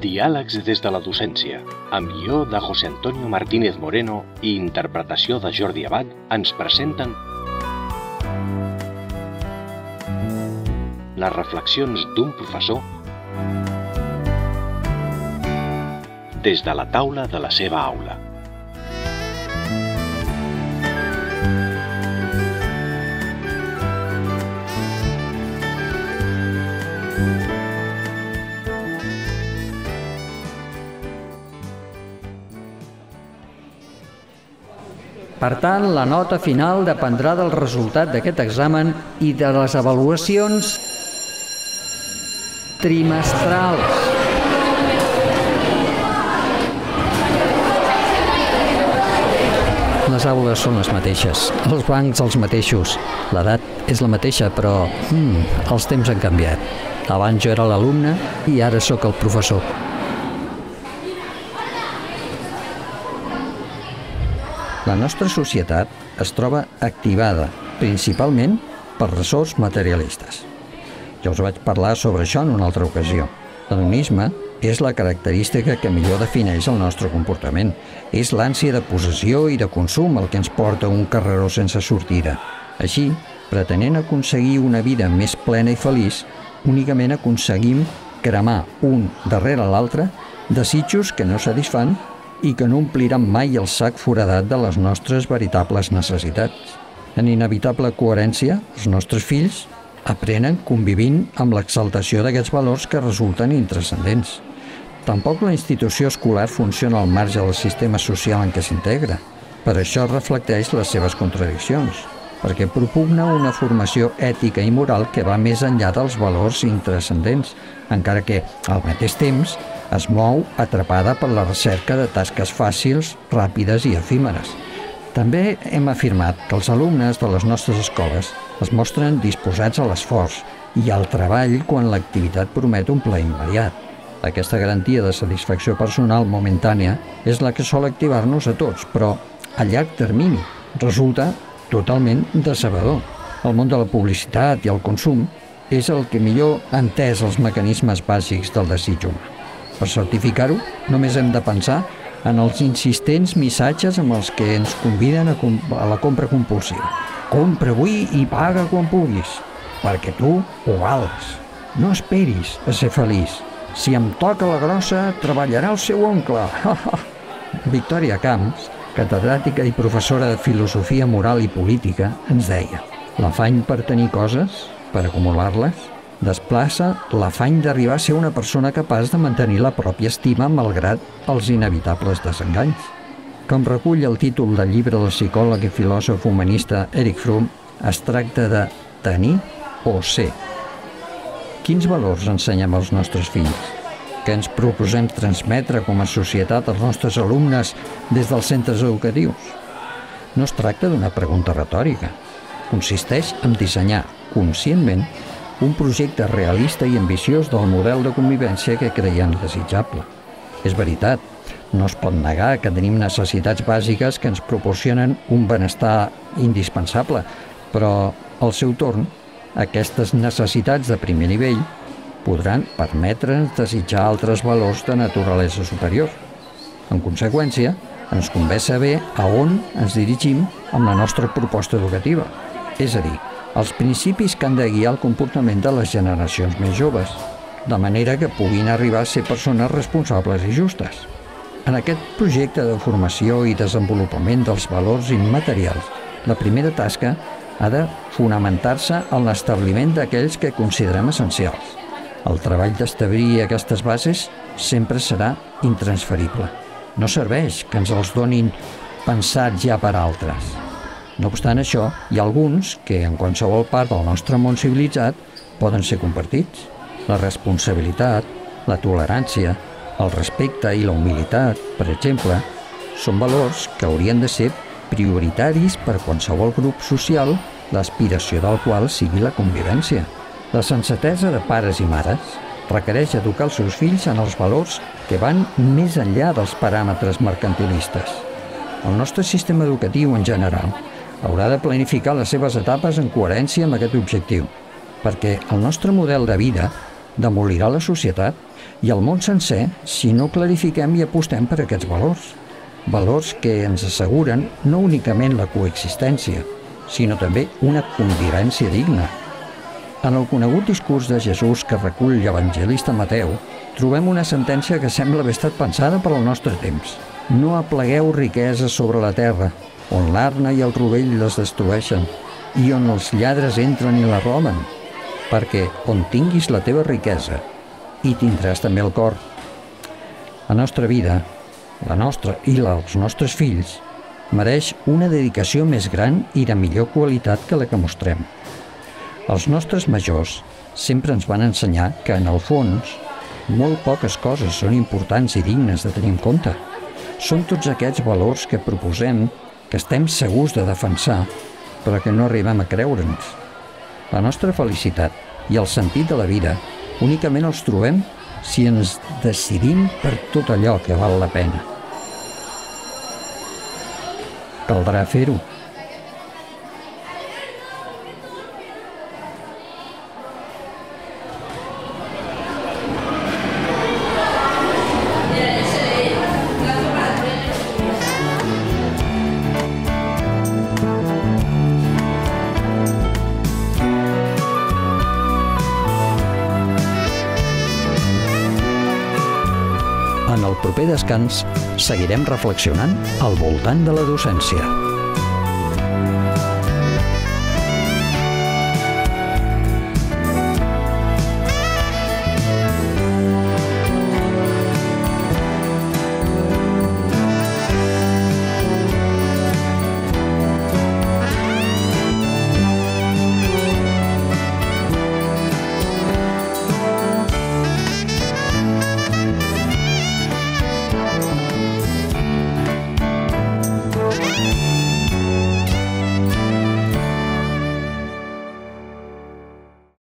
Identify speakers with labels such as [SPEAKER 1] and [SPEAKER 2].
[SPEAKER 1] Diàlegs des de la docència, amb guió de José Antonio Martínez Moreno i interpretació de Jordi Abad, ens presenten les reflexions d'un professor des de la taula de la seva aula.
[SPEAKER 2] Per tant, la nota final dependrà del resultat d'aquest examen i de les avaluacions trimestrals. Les aules són les mateixes, els bancs els mateixos, l'edat és la mateixa, però els temps han canviat. Abans jo era l'alumne i ara sóc el professor. La nostra societat es troba activada, principalment per ressorts materialistes. Ja us vaig parlar sobre això en una altra ocasió. L'hedonisme és la característica que millor defineix el nostre comportament. És l'ànsia de possessió i de consum el que ens porta a un carreró sense sortida. Així, pretenent aconseguir una vida més plena i feliç, únicament aconseguim cremar un darrere l'altre desitjos que no satisfan i que no ompliran mai el sac foradat de les nostres veritables necessitats. En inevitable coherència, els nostres fills aprenen convivint amb l'exaltació d'aquests valors que resulten intranscendents. Tampoc la institució escolar funciona al marge del sistema social en què s'integra. Per això reflecteix les seves contradiccions, perquè propugna una formació ètica i moral que va més enllà dels valors intranscendents, encara que, al mateix temps, es mou atrapada per la recerca de tasques fàcils, ràpides i efímeres. També hem afirmat que els alumnes de les nostres escoles es mostren disposats a l'esforç i al treball quan l'activitat promet un plaer immediat. Aquesta garantia de satisfacció personal momentània és la que sol activar-nos a tots, però a llarg termini resulta totalment decebedor. El món de la publicitat i el consum és el que millor ha entès els mecanismes bàsics del desig humà. Per certificar-ho, només hem de pensar en els insistents missatges amb els que ens conviden a la compra compulsiva. Compra avui i paga quan puguis, perquè tu ho vals. No esperis a ser feliç. Si em toca la grossa, treballarà el seu oncle. Victòria Camps, catedràtica i professora de filosofia moral i política, ens deia: l'afany per tenir coses, per acumular-les, desplaça l'afany d'arribar a ser una persona capaç de mantenir la pròpia estima malgrat els inevitables desenganys. Com recull el títol del llibre del psicòleg i filòsof humanista Erich Fromm, es tracta de tenir o ser. Quins valors ensenyem als nostres fills? Què ens proposem transmetre com a societat als nostres alumnes des dels centres educatius? No es tracta d'una pregunta retòrica. Consisteix en dissenyar conscientment un projecte realista i ambiciós del model de convivència que creiem desitjable. És veritat, no es pot negar que tenim necessitats bàsiques que ens proporcionen un benestar indispensable, però, al seu torn, aquestes necessitats de primer nivell podran permetre'ns desitjar altres valors de naturalesa superior. En conseqüència, ens convé saber a on ens dirigim amb la nostra proposta educativa, és a dir, els principis que han de guiar el comportament de les generacions més joves, de manera que puguin arribar a ser persones responsables i justes. En aquest projecte de formació i desenvolupament dels valors immaterials, la primera tasca ha de fonamentar-se en l'establiment d'aquells que considerem essencials. El treball d'establir aquestes bases sempre serà intransferible. No serveix que ens els donin pensats ja per altres. No obstant això, hi ha alguns que, en qualsevol part del nostre món civilitzat, poden ser compartits. La responsabilitat, la tolerància, el respecte i la humilitat, per exemple, són valors que haurien de ser prioritaris per qualsevol grup social, l'aspiració del qual sigui la convivència. La sensatesa de pares i mares requereix educar els seus fills en els valors que van més enllà dels paràmetres mercantilistes. El nostre sistema educatiu en general haurà de planificar les seves etapes en coherència amb aquest objectiu, perquè el nostre model de vida demolirà la societat i el món sencer si no clarifiquem i apostem per aquests valors. Valors que ens asseguren no únicament la coexistència, sinó també una convivència digna. En el conegut discurs de Jesús que recull l'evangelista Mateu, trobem una sentència que sembla haver estat pensada per al nostre temps. No aplegueu riqueses sobre la terra, on l'arna i el rovell les destrueixen, i on els lladres entren i la roben, perquè on tinguis la teva riquesa, hi tindràs també el cor. La nostra vida, la nostra i la dels nostres fills, mereix una dedicació més gran i de millor qualitat que la que mostrem. Els nostres majors sempre ens van ensenyar que, en el fons, molt poques coses són importants i dignes de tenir en compte. Són tots aquests valors que proposem, que estem segurs de defensar, però que no arribem a creure'ns. La nostra felicitat i el sentit de la vida únicament els trobem si ens decidim per tot allò que val la pena. Caldrà fer-ho. En el proper descans seguirem reflexionant al voltant de la docència.